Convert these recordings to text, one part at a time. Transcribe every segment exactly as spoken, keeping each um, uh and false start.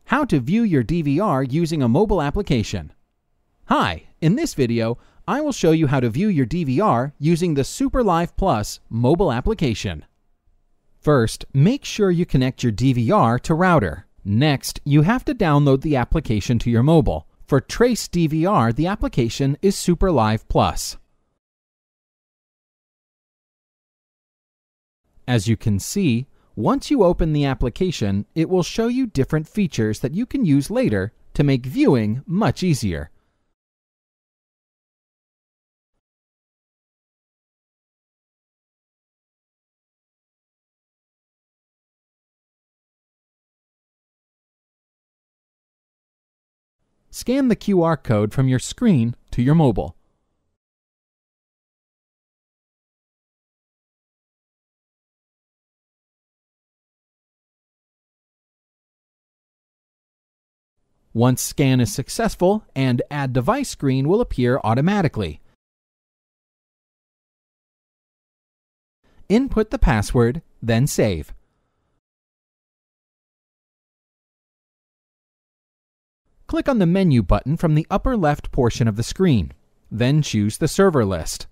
How to view your D V R using a mobile application. Hi, in this video, I will show you how to view your D V R using the SuperLive Plus mobile application. First, make sure you connect your D V R to router. Next, you have to download the application to your mobile. For Trace D V R, the application is SuperLive Plus. As you can see, once you open the application, it will show you different features that you can use later to make viewing much easier. Scan the Q R code from your screen to your mobile. Once scan is successful, an Add Device screen will appear automatically. Input the password, then save. Click on the menu button from the upper left portion of the screen, then choose the server list.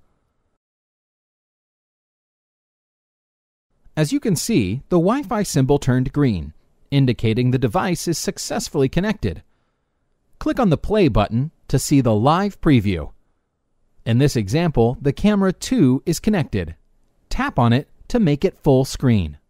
As you can see, the Wi-Fi symbol turned green, indicating the device is successfully connected. Click on the play button to see the live preview. In this example, the camera two is connected. Tap on it to make it full screen.